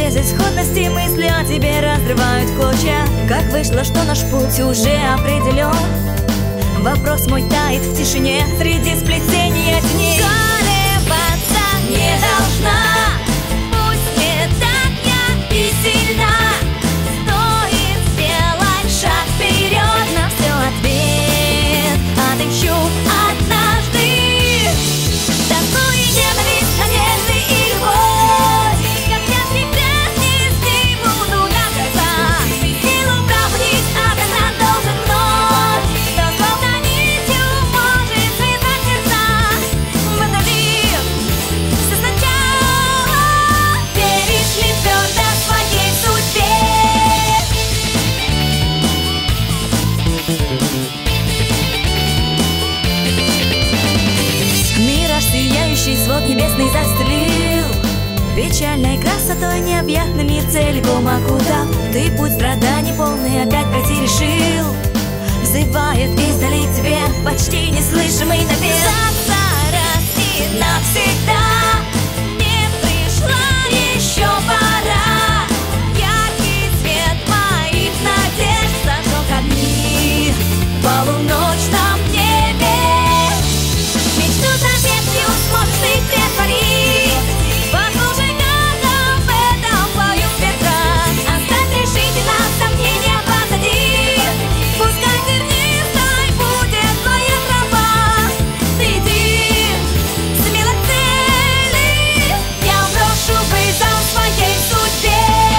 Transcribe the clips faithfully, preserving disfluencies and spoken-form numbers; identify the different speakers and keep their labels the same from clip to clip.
Speaker 1: безысходности мысли о тебе разрывают клочья. Как вышло, что наш путь уже определен? Вопрос мой тает в тишине среди сплетения теней. Колебаться не должна, пусть не так я и сильна. Стоит сделать шаг вперед, на все ответ отыщу однажды. Тоску и ненависть, надежды и любовь, как тяжкий крест нести буду до конца. Силу пробудить обязан должен вновь, что словно нитью может связать сердца. Подожди, все сначала, веришь ли твердо своей судьбе? Мираж сияющий, свод небесный застелил печальной красотой необъятный мир целиком окутал. Ты путь страданий полный опять пройти решил. Взывает издали тебе почти неслышимый напев. Завтра раз и навсегда не пришла еще пора. Яркий свет моих надежд зажег огни в полуночном небе. Мечту запетью сможешь ты претворить. Послушай, как об этом поют ветра. Оставь решительно сомнения позади. Пускай тернистой будет твоя тропа. Ты иди, смело к цели. Я брошу вызов своей судьбе.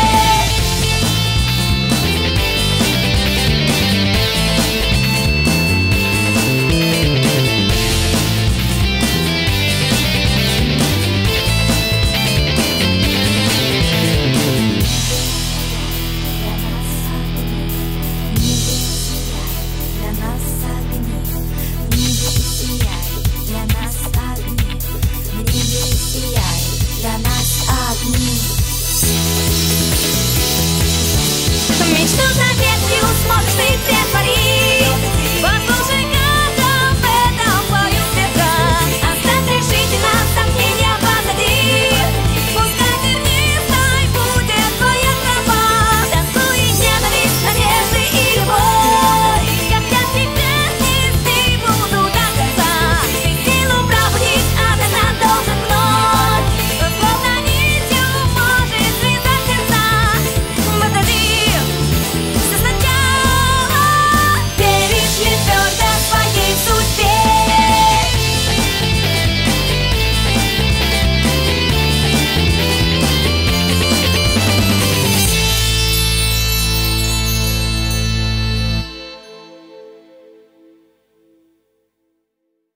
Speaker 1: Для нас огни, в небе сияй, для нас огни, в небе сияй, для нас огни. Мечту запетью сможешь ты претворить.